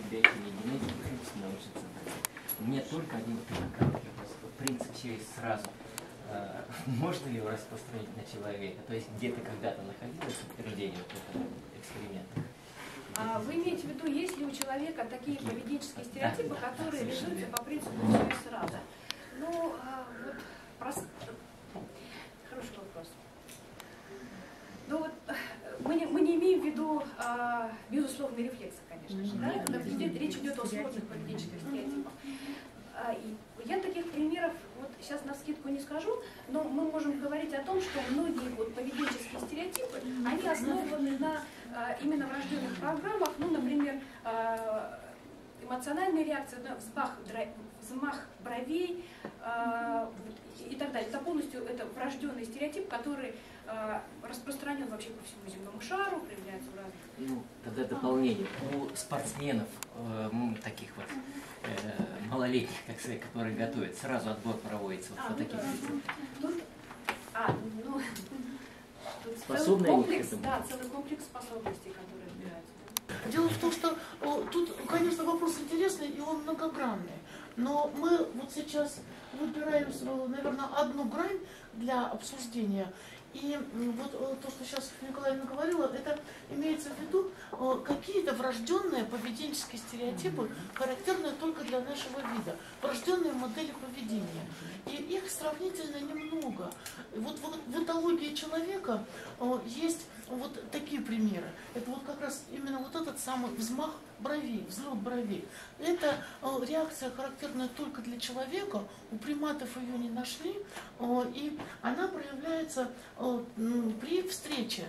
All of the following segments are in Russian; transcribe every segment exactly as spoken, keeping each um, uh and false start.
себя еще не генетика научиться. Мне только один короткий вопрос. Принцип все есть сразу. Можно ли его распространить на человека? То есть где-то когда-то находилось подтверждение вот этого эксперимента? А вы имеете в виду, есть ли у человека такие поведенческие стереотипы, да, которые да, реализуются по принципу все и сразу? Ну, а, вот, прост... хороший вопрос. Ну вот, мы не, мы не имеем в виду а, безусловные рефлексы, конечно же, да? Когда речь идет о сложных поведенческих стереотипах. А, и я таких примеров вот сейчас навскидку не скажу, но мы можем говорить о том, что многие вот поведенческие стереотипы, они основаны на а, именно врожденных программах, ну, например, а, эмоциональная реакция, да, взмах, взмах бровей а, и так далее. Это полностью это врожденный стереотип, который а, распространен вообще по всему земному шару, проявляется в разных... Ну, тогда дополнение. У спортсменов, э, таких вот э, малолетних, как сказать, которые готовят, сразу отбор проводится вот а, по ну, таким да. лицам. Тут, а, ну, тут Способны целый комплекс, они к да, целый комплекс способностей, которые отбираются. Дело в том, что о, тут, конечно, вопрос интересный, и он многогранный. Но мы вот сейчас выбираем, наверное, одну грань для обсуждения. И вот то, что сейчас Николаевна говорила, это имеется в виду какие-то врожденные поведенческие стереотипы, характерные только для нашего вида, врожденные модели поведения. И их сравнительно немного. Вот в этологии человека есть вот такие примеры. Это вот как раз именно вот этот самый взмах бровей, взлет бровей. Это реакция, характерная только для человека, у приматов ее не нашли, и она проявляется при встрече.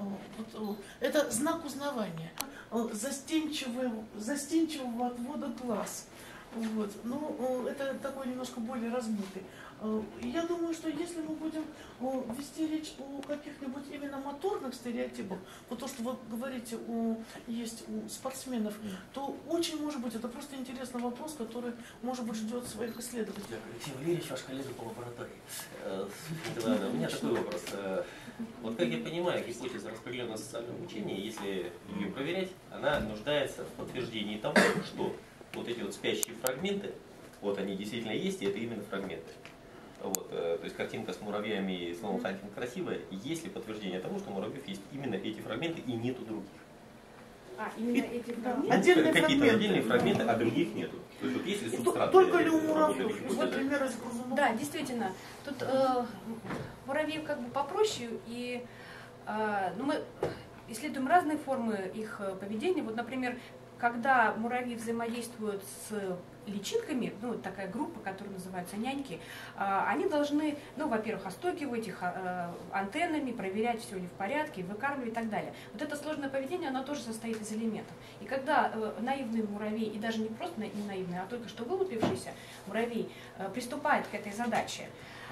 Это знак узнавания, застенчивого, застенчивого отвода глаз. Вот. Ну, это такой немножко более размытый. Я думаю, что если мы будем вести речь о каких-нибудь именно моторных стереотипах, вот то, что вы говорите, у, есть у спортсменов, то очень может быть, это просто интересный вопрос, который, может быть, ждет своих исследователей. Алексей Валерьевич, ваш коллега по лаборатории. У меня такой вопрос. Вот как я понимаю, гипотеза распределенного социального обучения, если ее проверять, она нуждается в подтверждении того, что вот эти вот спящие фрагменты, вот они действительно есть, и это именно фрагменты. Вот, то есть картинка с муравьями и словом «хантинг» красивая, есть ли подтверждение того, что у муравьев есть именно эти фрагменты и нету других? А, именно эти фрагменты? Отдельные Какие-то фрагменты. отдельные фрагменты, а других нету. То есть вот есть ли субстрат? Только ли у муравьев? Вот пример из грызунов. Да, действительно. Тут э, муравьи как бы попроще, и э, ну, мы исследуем разные формы их поведения. Вот, например, когда муравьи взаимодействуют с личинками, ну, такая группа, которая называется няньки, они должны, ну, во-первых, остукивать их антеннами, проверять, все ли в порядке, выкармливать и так далее. Вот это сложное поведение, оно тоже состоит из элементов. И когда наивный муравей, и даже не просто не наивный, а только что вылупившийся муравей приступает к этой задаче,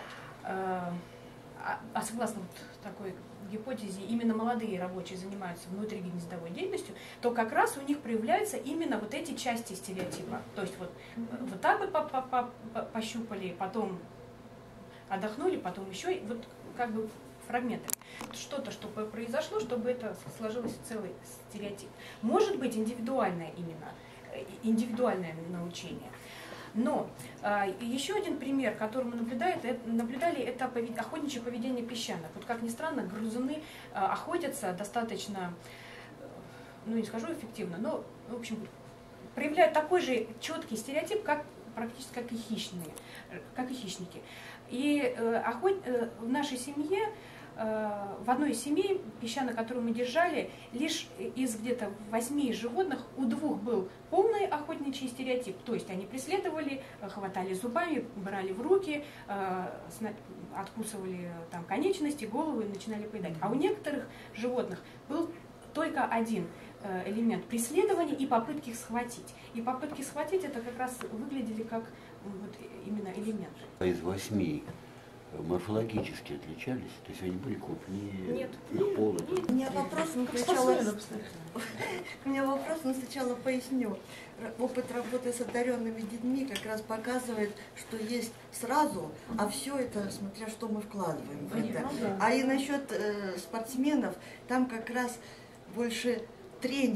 а согласно вот такой гипотезе, именно молодые рабочие занимаются внутригнездовой деятельностью, то как раз у них проявляются именно вот эти части стереотипа. То есть вот, вот так вот пощупали, потом отдохнули, потом еще, вот как бы фрагменты. Что-то, что произошло, чтобы это сложилось в целый стереотип. Может быть индивидуальное именно, индивидуальное научение. Но э, еще один пример, который мы наблюдали, это, наблюдали, это повед... охотничье поведение песчанок. Вот как ни странно, грызуны э, охотятся достаточно, э, ну не скажу эффективно, но, в общем, проявляют такой же четкий стереотип, как практически как и хищные, как и хищники. И э, охот... э, в нашей семье, в одной из семей песчанок, которую мы держали, лишь из где-то восьми животных у двух был полный охотничий стереотип. То есть они преследовали, хватали зубами, брали в руки, откусывали там конечности, головы и начинали поедать. А у некоторых животных был только один элемент преследования и попытки их схватить. И попытки схватить это как раз выглядели как вот именно элементы. Из восьми морфологически отличались? То есть они были крупнее? Нет. Их пол? У меня вопрос, но сначала... У меня вопрос, но сначала поясню. Опыт работы с одаренными детьми как раз показывает, что есть сразу, а все это, смотря что мы вкладываем в это. А и насчет э, спортсменов, там как раз больше тренер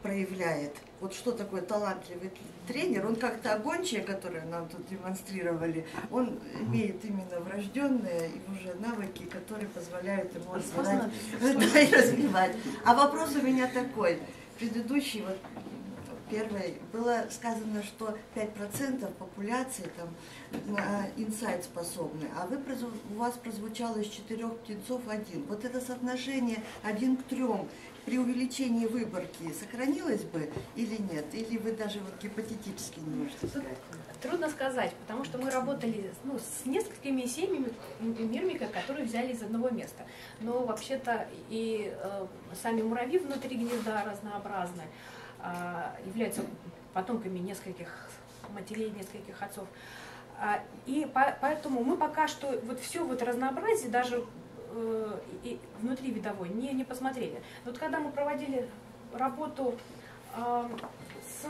проявляет? Вот что такое талантливый тренер? Он как-то гончие, которые нам тут демонстрировали, он имеет именно врожденные и уже навыки, которые позволяют ему развивать, и развивать. А вопрос у меня такой. Предыдущий, вот первый, было сказано, что пять процентов популяции там на инсайт способны, а вы, у вас прозвучало из четырех птенцов один. Вот это соотношение один к трем при увеличении выборки сохранилось бы или нет? Или вы даже вот гипотетически не можете сказать? Трудно сказать, потому что мы работали ну, с несколькими семьями, мирмика, которые взяли из одного места. Но вообще-то и э, сами муравьи внутри гнезда разнообразны, э, являются потомками нескольких матерей, нескольких отцов. Э, и по, поэтому мы пока что вот все вот разнообразие, даже и внутри видовой не, не посмотрели. Вот когда мы проводили работу э, с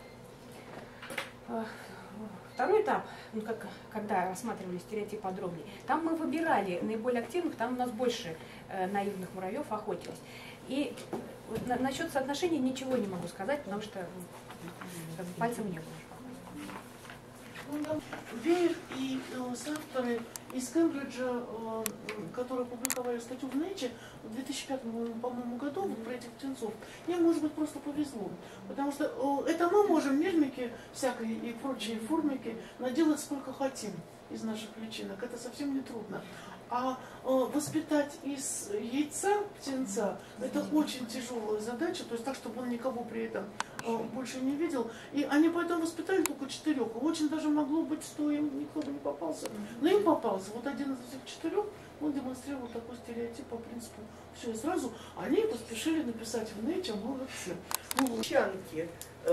э, второй этап, ну, как, когда рассматривали стереотип подробнее, там мы выбирали наиболее активных, там у нас больше э, наивных муравьев охотились. И вот, на, насчет соотношения ничего не могу сказать, потому что как бы, пальцем не было. Веер и э, соавторы из Кембриджа, э, которые публиковали статью в Nature в две тысячи пятом, по-моему, году вот, про этих птенцов, им, может быть, просто повезло. Потому что э, это мы можем мирмики всякой и прочие формики наделать сколько хотим из наших личинок. Это совсем не трудно. А э, воспитать из яйца птенца – это очень тяжелая задача, то есть так, чтобы он никого при этом э, больше не видел. И они поэтому воспитали только четырех. И очень даже могло быть, что им никто бы не попался. Но им попался. Вот один из этих четырех, он демонстрировал такой стереотип по принципу все и сразу. Они поспешили написать в Nature, молодцы. Ну, Чанки.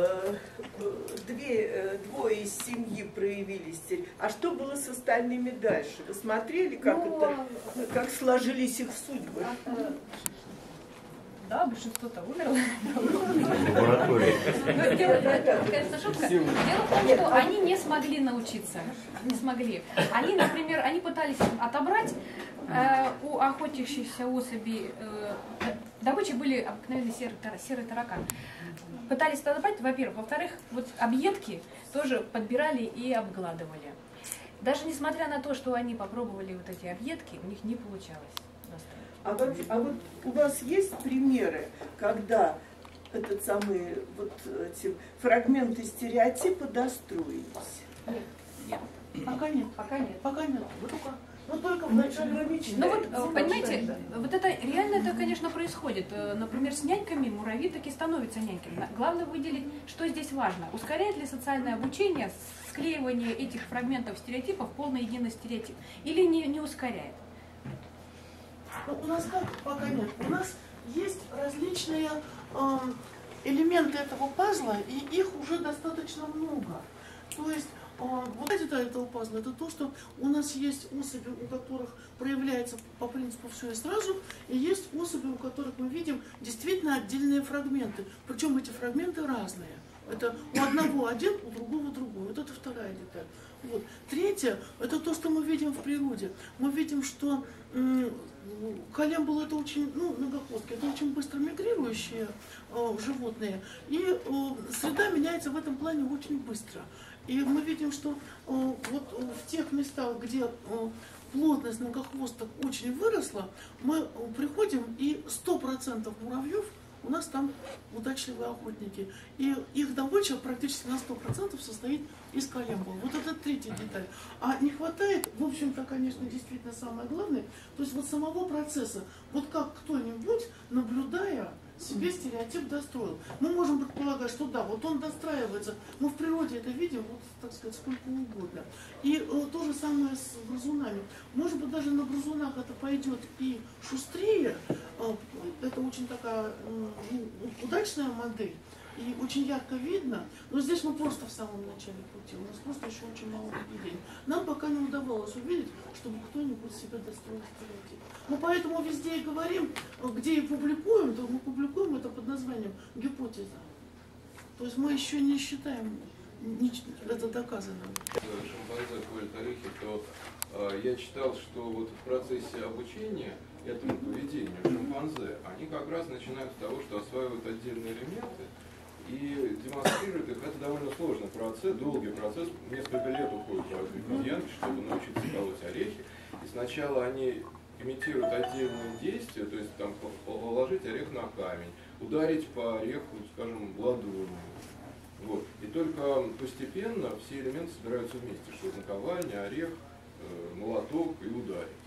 Две, двое из семьи проявились. А что было с остальными дальше? Вы смотрели, как, ну, это, как сложились их судьбы? Да, большинство-то умерло. Конечно, шутка. Дело в том, что они не смогли научиться. Не смогли. Они, например, они пытались отобрать э, у охотящихся особей, э, добычей были обыкновенные серые, серые тараканы. Пытались отобрать, во-первых. Во-вторых, вот объедки тоже подбирали и обгладывали. Даже несмотря на то, что они попробовали вот эти объедки, у них не получалось. А, вообще, а вот у вас есть примеры, когда этот самый, вот, эти фрагменты стереотипа достроились? Нет, нет. Пока нет. Пока нет. Пока нет. Вот только, но только в начале. Ну вот, понимаете, вот это реально это, конечно, происходит. Например, с няньками муравьи таки становятся няньками. Главное выделить, что здесь важно. Ускоряет ли социальное обучение склеивание этих фрагментов стереотипов в полный единый стереотип? Или не, не ускоряет? Ну, у нас как пока нет. У нас есть различные э, элементы этого пазла, и их уже достаточно много. То есть э, вот это этого пазла, это то, что у нас есть особи, у которых проявляется по принципу все и сразу, и есть особи, у которых мы видим действительно отдельные фрагменты. Причем эти фрагменты разные. Это у одного один, у другого другой. Вот это вторая деталь. Вот. Третье, это то, что мы видим в природе. Мы видим, что колембулы это очень, ну, многохвостки, это очень быстро мигрирующие э, животные. И э, среда меняется в этом плане очень быстро. И мы видим, что э, вот в тех местах, где э, плотность многохвосток очень выросла, мы э, приходим и сто процентов муравьев у нас там удачливые охотники. И их добыча практически на сто процентов состоит из колембул. Вот это третья деталь. А не хватает, в общем-то, конечно, действительно самое главное, то есть вот самого процесса. Вот как кто-нибудь, наблюдая, себе стереотип достроил. Мы можем предполагать, что да, вот он достраивается. Мы в природе это видим, вот, так сказать, сколько угодно. И э, то же самое с грызунами. Может быть, даже на грызунах это пойдет и шустрее. Э, это очень такая э, удачная модель. И очень ярко видно, но здесь мы просто в самом начале пути, у нас просто еще очень мало наблюдений. Нам пока не удавалось увидеть, чтобы кто-нибудь себе достроил стереотип. Мы поэтому везде и говорим, где и публикуем, то мы публикуем это под названием гипотеза. То есть мы еще не считаем это доказанным. Шимпанзе ходят орехи, то э, я читал, что вот в процессе обучения этому поведению шимпанзе, они как раз начинают с того, что осваивают отдельные элементы, и демонстрирует их. Это довольно сложный процесс, долгий процесс, несколько лет уходит у обезьянки, чтобы научиться колоть орехи. И сначала они имитируют отдельные действия, то есть там положить орех на камень, ударить по ореху, скажем, ладонью. Вот. И только постепенно все элементы собираются вместе, что наковальня, орех, э, молоток и ударить.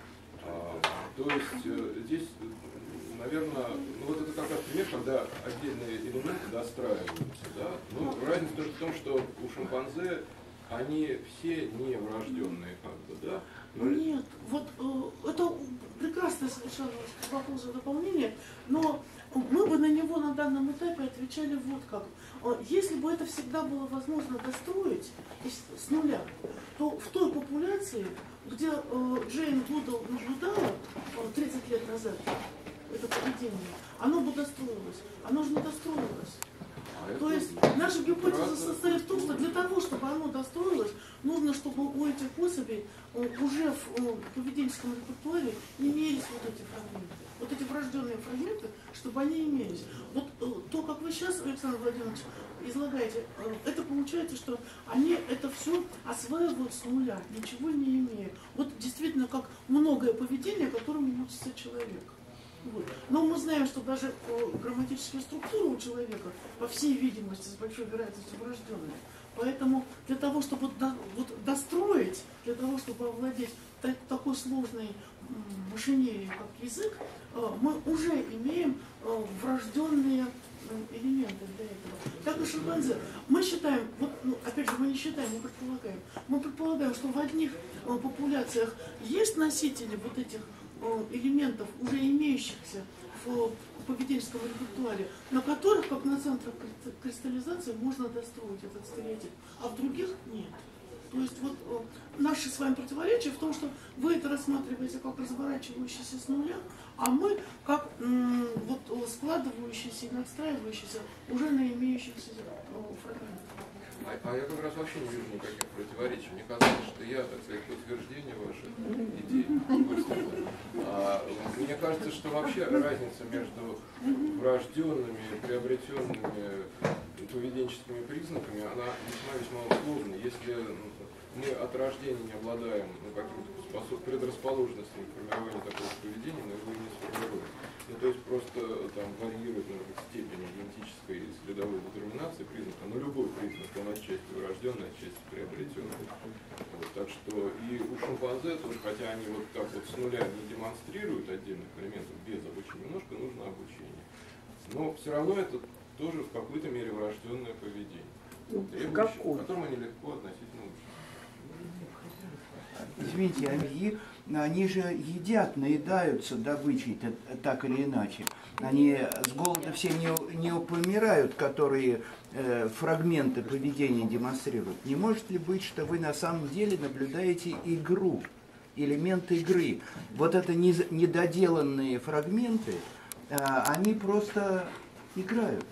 А, то есть э, здесь, наверное, ну вот это как раз пример, когда отдельные элементы достраиваются. Да? Ну, разница только в том, что у шимпанзе они все не врожденные, как бы, да? Но... Нет, вот э, это прекрасное совершенно вопрос за дополнение, но мы бы на него на данном этапе отвечали вот как. Если бы это всегда было возможно достроить с нуля, то в той популяции, где э, Джейн Гудал наблюдала э, тридцать лет назад это поведение, оно бы достроилось. Оно же не достроилось. А То есть наша гипотеза состоит в том, что для того, чтобы оно достроилось, нужно, чтобы у этих особей э, уже в э, поведенческом репертуаре имелись вот эти фрагменты. Вот эти врожденные фрагменты, чтобы они имелись. Вот э, то, как вы сейчас, Александр Владимирович, излагаете, э, это получается, что они это все осваивают с нуля, ничего не имея. Вот действительно, как многое поведение, которому учится человек. Вот. Но мы знаем, что даже э, грамматические структуры у человека, по всей видимости, с большой вероятностью врожденные. Поэтому для того, чтобы до, вот, достроить, для того, чтобы овладеть так, такой сложной м, машинерией, как язык, э, мы уже имеем э, врожденные э, элементы для этого. Так и шимпанзе. Мы считаем, вот, ну, опять же, мы не считаем, мы предполагаем. Мы предполагаем, что в одних э, популяциях есть носители вот этих элементов, уже имеющихся в поведенческом репертуаре, на которых, как на центрах кристаллизации, можно достроить этот стереотип, а в других нет. То есть вот наше с вами противоречие в том, что вы это рассматриваете как разворачивающийся с нуля, а мы как м, вот, складывающийся и надстраивающийся уже на имеющихся фрагментах. А, а я как раз вообще не вижу никаких противоречий. Мне кажется, что я, так сказать, подтверждение ваших идей. А, мне кажется, что вообще разница между врожденными, приобретенными поведенческими признаками, она весьма-весьма сложная. Если мы от рождения не обладаем ну, каким-то способ, предрасположенностью к формированию такого поведения, мы его не сформируем. Ну, то есть просто там варьирует, может быть, степень генетической и следовой детерминации признака, но любой признак, он отчасти врожденный, отчасти приобретенный. Вот, так что и у шимпанзе тоже, хотя они вот так вот с нуля не демонстрируют отдельных элементов без обучения, немножко нужно обучение. Но все равно это тоже в какой-то мере врожденное поведение, требующее, к которому они легко относительно учатся. Извините, они, они же едят, наедаются добычей так или иначе. Они с голода все не, не помирают, которые э, фрагменты поведения демонстрируют. Не может ли быть, что вы на самом деле наблюдаете игру, элемент игры? Вот это недоделанные фрагменты, э, они просто играют.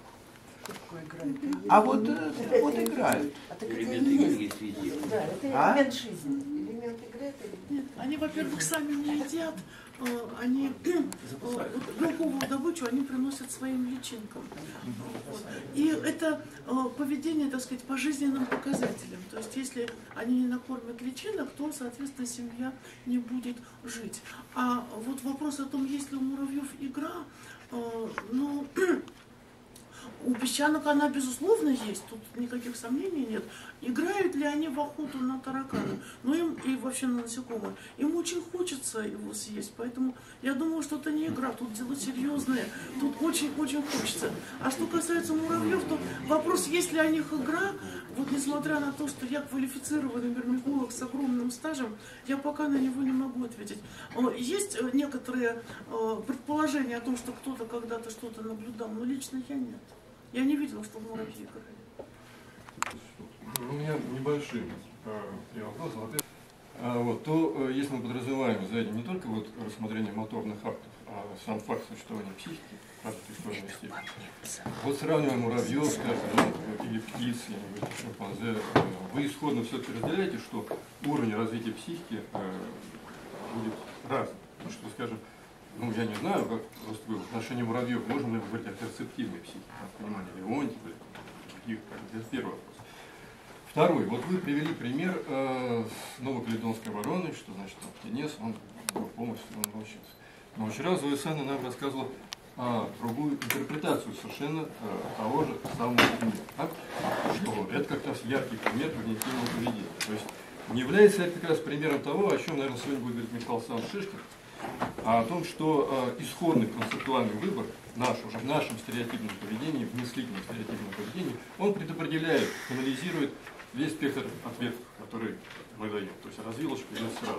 А вот, э, вот играют. Элемент игры есть везде. Да, это А? элемент жизни. Элемент игры это Нет, они, во-первых, сами не едят, э, они э, вот, белковую добычу они приносят своим личинкам. Вот. И это э, поведение, так сказать, по жизненным показателям. То есть, если они не накормят личинок, то, соответственно, семья не будет жить. А вот вопрос о том, есть ли у муравьев игра, э, ну... У песчанок она, безусловно, есть, тут никаких сомнений нет. Играют ли они в охоту на таракана? Ну, им и вообще на насекомое. Им очень хочется его съесть, поэтому я думаю, что это не игра, тут дело серьезное, тут очень-очень хочется. А что касается муравьев, то вопрос, есть ли о них игра, вот несмотря на то, что я квалифицированный мирмиколог с огромным стажем, я пока на него не могу ответить. Есть некоторые предположения о том, что кто-то когда-то что-то наблюдал, но лично я нет. Я не видела, что в муравьи играли. У меня небольшие э, вопросы. Во-первых, а, вот, то, э, если мы подразумеваем за этим не только вот рассмотрение моторных актов, а сам факт существования психики, факт существования степени. Вот сравнивая муравьев, скажем, ну, или птиц, или шимпанзе, э, вы исходно все-таки разделяете, что уровень развития психики э, будет разным. Ну, что, скажем, ну, я не знаю, как просто вы в отношении муравьев, можем ли мы говорить о перцептивной психике, в понимании Леонтьева или других, это первый вопрос. Второй, вот вы привели пример э, с новокаледонской вороной, что значит птенец, он полностью он научился. Но очень раз Зоя Санна нам рассказывала а, другую интерпретацию совершенно а, того же самого примера. Да? Что это как раз яркий пример когнитивного поведения. То есть не является это как раз примером того, о чем, наверное, сегодня будет говорить Михаил Александрович Шишкин, а о том, что а, исходный концептуальный выбор наш, уже в нашем стереотипном поведении, в мыслительном стереотипном поведении, он предопределяет, канализирует весь спектр ответов, который мы даем. То есть развилочка идет сразу.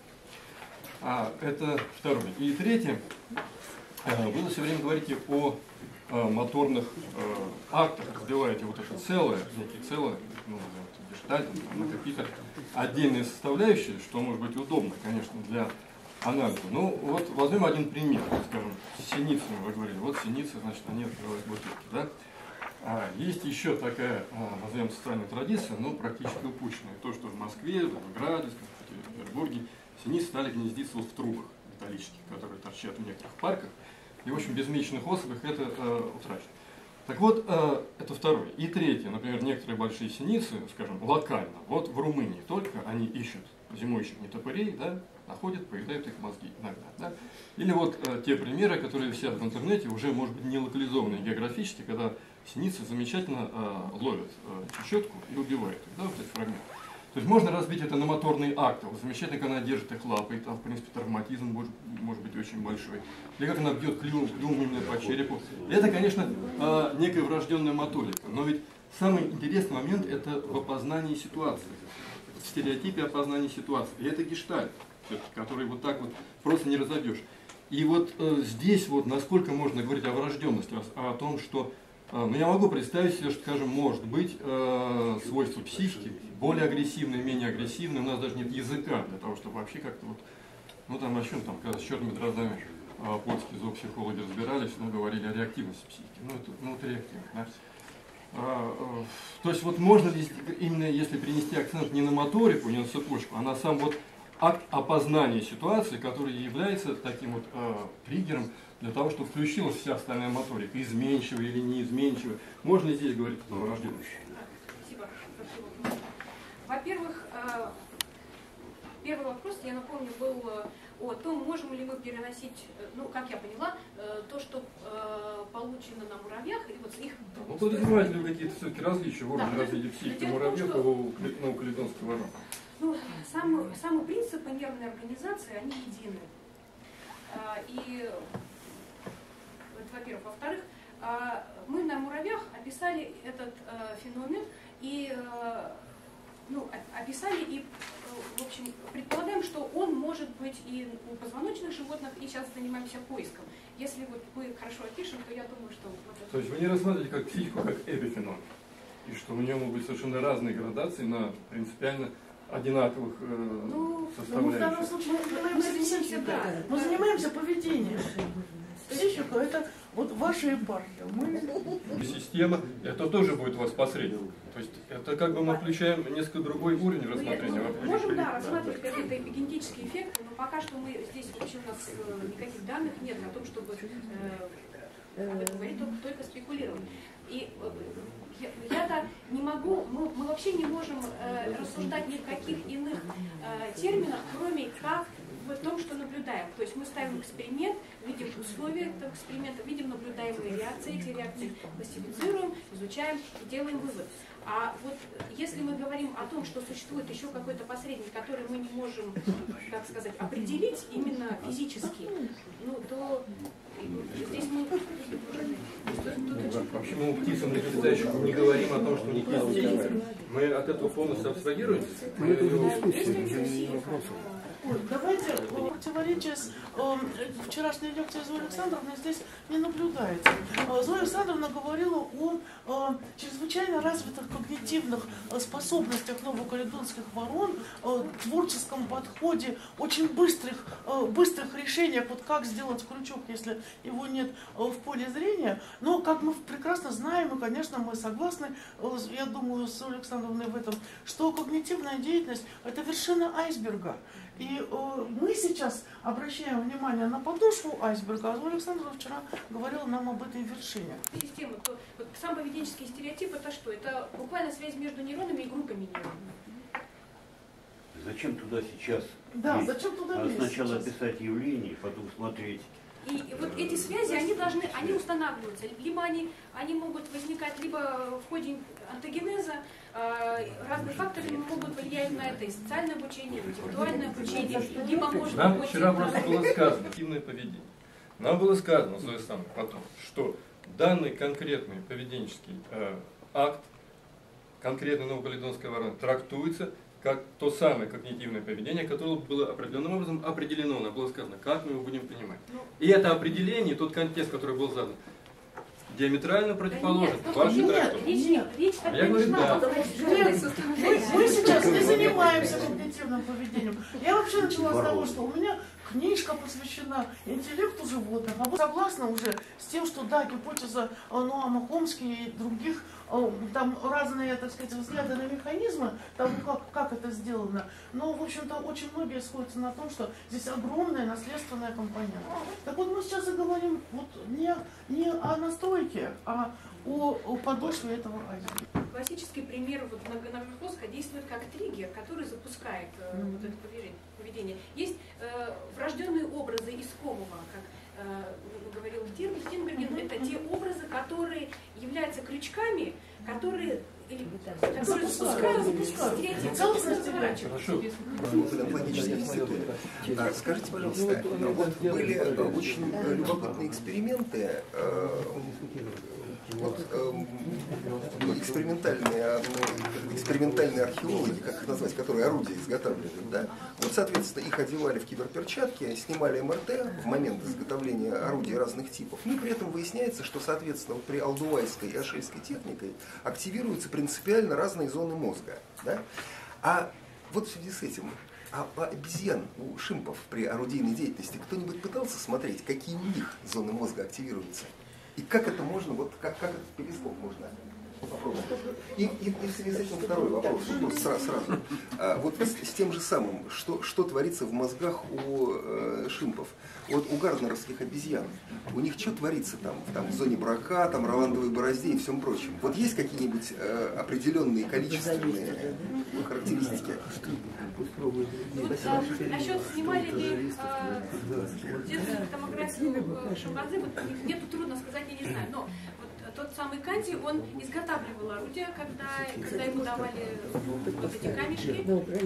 А, это второе. И третье. Вы все время говорите о э, моторных э, актах, разбиваете вот это целое, некий целое, ну, гештальт, на какие-то отдельные составляющие, что может быть удобно, конечно, для анализа. Ну, вот возьмем один пример, скажем, с синицами вы говорили. Вот синицы, значит, они открывают бутылки, да? А есть еще такая, назовем, социальная традиция, но практически упущенная. То, что в Москве, в Волгограде, в Петербурге синицы стали гнездиться вот в трубах металлических, которые торчат в некоторых парках. И, в общем, без месячных особях это э, утрачено. Так вот, э, это второе. И третье, например, некоторые большие синицы, скажем, локально, вот в Румынии только они ищут зимующих нетопырей, да, находят, поедают их мозги иногда. Да? Или вот э, те примеры, которые висят в интернете, уже, может быть, не локализованные географически, когда синицы замечательно э, ловят э, чечетку и убивают их, да, вот эти фрагменты. То есть можно разбить это на моторные акты. Вот замечательно, как она держит их лапой, там, в принципе, травматизм может, может быть очень большой. Или как она бьет клювом, клювом именно по черепу. Это, конечно, э, некая врожденная моторика. Но ведь самый интересный момент – это в опознании ситуации. В стереотипе опознания ситуации. И это гештальт, который вот так вот просто не разобьешь. И вот э, здесь вот насколько можно говорить о врожденности, о, о том, что ну, я могу представить себе, что, скажем, может быть э, свойство психики более агрессивное, менее агрессивное. У нас даже нет языка для того, чтобы вообще как-то вот, ну там о чем там, когда с черными дроздами э, польские зоопсихологи разбирались, ну, говорили о реактивности психики. Ну, это, ну, это реактивно, да? А, э, то есть вот можно ли, именно если перенести акцент не на моторику, не на цепочку, а на сам вот акт опознания ситуации, который является таким вот э, триггером, для того, чтобы включилась вся остальная моторика, изменчивая или неизменчивая. Можно ли здесь говорить о врожденности? Спасибо. Во-первых, первый вопрос, я напомню, был о том, можем ли мы переносить, ну, как я поняла, то, что получено на муравьях, и вот их... Ну, подразумеваете ли какие-то все-таки различия в уровне да, развития психики муравьев и у новокаледонской вороны? Ну, сам, сам принцип нервной организации, они едины. И... Во-первых. Во-вторых, мы на муравьях описали этот феномен и ну, описали и, в общем, предполагаем, что он может быть и у позвоночных животных, и сейчас занимаемся поиском. Если вот мы хорошо опишем, то я думаю, что... Вот то есть вы не рассматриваете как психику, как эпифеномен, и что у нее могут быть совершенно разные градации на принципиально одинаковых э, ну, составляющих? Ну, в данном случае мы занимаемся психикой, да. Мы занимаемся поведением. Психика – это вот ваша епархия. Мы... Система – это тоже будет у вас посредник. То есть это как бы мы включаем несколько другой уровень рассмотрения. Мы можем, да, рассматривать какие-то эпигенетические эффекты, но пока что мы здесь вообще у нас никаких данных нет о том, чтобы э, об этом говорить, только, только спекулировать. И я, я-то не могу, мы, мы вообще не можем э, рассуждать ни в каких иных э, терминах, кроме как в том, что наблюдаем. То есть мы ставим эксперимент, видим условия этого эксперимента, видим наблюдаемые реакции, эти реакции классифицируем, изучаем и делаем вывод. А вот если мы говорим о том, что существует еще какой-то посредник, который мы не можем, как сказать, определить именно физически, ну, то здесь мы... Вообще мы птицам млекопитающим не говорим о том, что у них есть дети. Мы от этого полностью абстрагируемся. Мы это уже дискуссия, уже не вопрос. Давайте в противоречие с э, вчерашней лекцией Зои Александровны здесь не наблюдается. Зоя Александровна говорила о э, чрезвычайно развитых когнитивных способностях новокаледонских ворон, э, творческом подходе, очень быстрых, э, быстрых решениях, вот как сделать крючок, если его нет э, в поле зрения. Но, как мы прекрасно знаем, и, конечно, мы согласны, э, я думаю, с Зоей Александровной в этом, что когнитивная деятельность – это вершина айсберга. И э, мы сейчас обращаем внимание на подошву айсберга, а Александр вчера говорил нам об этой вершине. Система, то, вот сам поведенческий стереотип это что? Это буквально связь между нейронами и группами нейронов. Зачем туда сейчас? Да, лезть? зачем туда А лезть сначала сейчас? описать явление, потом смотреть. И, и вот эти связи, они должны, они устанавливаются. Либо они, они могут возникать либо в ходе антогенеза, э, разные факторы могут влиять на это, и социальное обучение, и интеллектуальное обучение, либо может Нам быть... вчера просто было сказано, активное поведение. Нам было сказано, Зоя Александровна, потом, что данный конкретный поведенческий э, акт, конкретно новокаледонская ворона, трактуется как то самое когнитивное поведение, которое было определенным образом определено. Нам было сказано, как мы его будем понимать. И это определение, тот контекст, который был задан, диаметрально противоположен вашей трактовке. А я говорю, да. Мы, мы сейчас не занимаемся когнитивным поведением. Я вообще начала с того, что у меня книжка посвящена интеллекту животных. А вы согласны уже с тем, что да, гипотеза Ноама Хомски и других, там разные, так сказать, взгляды на механизмы, того, как, как это сделано. Но, в общем-то, очень многие сходятся на том, что здесь огромная наследственная компонента. Так вот, мы сейчас и говорим вот не, не о настройке, а о, о подошве этого айсберга. Классический пример вот многохвостка действует как триггер, который запускает э, mm-hmm. вот это поведение. Есть э, врожденные образы искомого, как э, говорил Стинберген, mm-hmm. это те образы, которые являются крючками, которые, или, которые запускают стереотипы. Хорошо. А, скажите, пожалуйста, вот были очень любопытные эксперименты, вот, э, экспериментальные, экспериментальные археологи, как их назвать, которые орудия изготавливают, да? Вот, соответственно, их одевали в киберперчатки, снимали эм эр тэ в момент изготовления орудий разных типов, ну и при этом выясняется, что, соответственно, вот при алдувайской и ашельской технике активируются принципиально разные зоны мозга, да? А вот в связи с этим, а у обезьян, у шимпов при орудийной деятельности кто-нибудь пытался смотреть, какие у них зоны мозга активируются? И как это можно, вот как, как этот перископ можно попробовать? И, и, и в связи с этим второй вопрос, что сразу, сразу. А, вот с, с тем же самым, что, что творится в мозгах у э, шимпов? Вот у гарднеровских обезьян, у них что творится там, там в зоне брака, там роландовой борозде и всем прочем? Вот есть какие-нибудь э, определенные количественные характеристики? Вот, а, насчет снимали ли э, детскую томографию э, шимпанзе, вот, мне тут трудно сказать, я не знаю, но вот тот самый Канди, он изготавливал орудия, когда, когда ему давали вот эти камешки.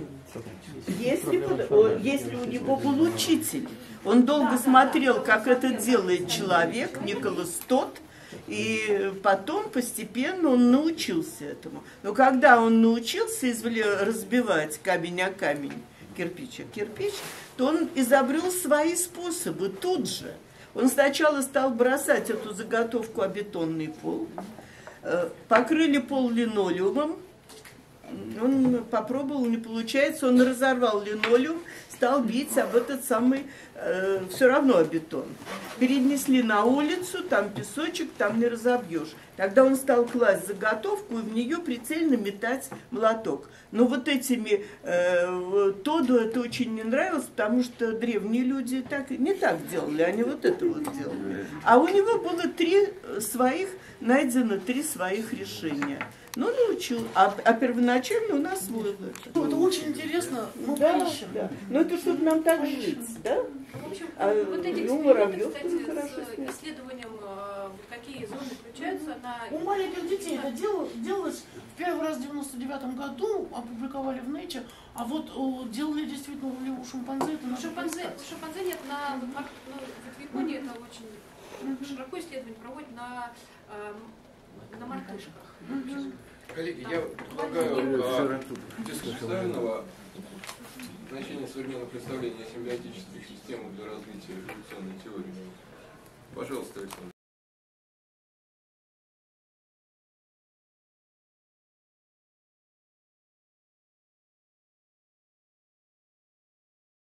Если, если у него был учитель, он долго смотрел, как это делает человек, Николас Тот, и потом постепенно он научился этому. Но когда он научился разбивать камень о камень, кирпич о кирпич, то он изобрел свои способы тут же. Он сначала стал бросать эту заготовку о бетонный пол, покрыли пол линолеумом, он попробовал, не получается, он разорвал линолеум, стал бить об этот самый, э, все равно о бетон. Перенесли на улицу, там песочек, там не разобьешь. Тогда он стал класть заготовку и в нее прицельно метать молоток. Но вот этими э, Тоду это очень не нравилось, потому что древние люди так, не так делали, они вот это вот делали. А у него было три своих, найдено три своих решения. Ну, научил. А, а первоначально у нас было это. Ну, это очень интересно. Мы да, поищем. Да. Ну, это чтобы нам так жить, да? В общем, а, вот эти ну, эксперименты, кстати, с исследованием, какие зоны включаются на... У маленьких детей это дело, делалось в первый раз в девяносто девятом году, опубликовали в Nature, а вот о, делали действительно у шимпанзе. Это шимпанзе, шимпанзе нет, на, ну, вот в Японии это очень широко исследование проводят на, на мартышках. Коллеги, я предлагаю дискуссионного значения современного представления о симбиотических системах для развития эволюционной теории. Пожалуйста, Александр.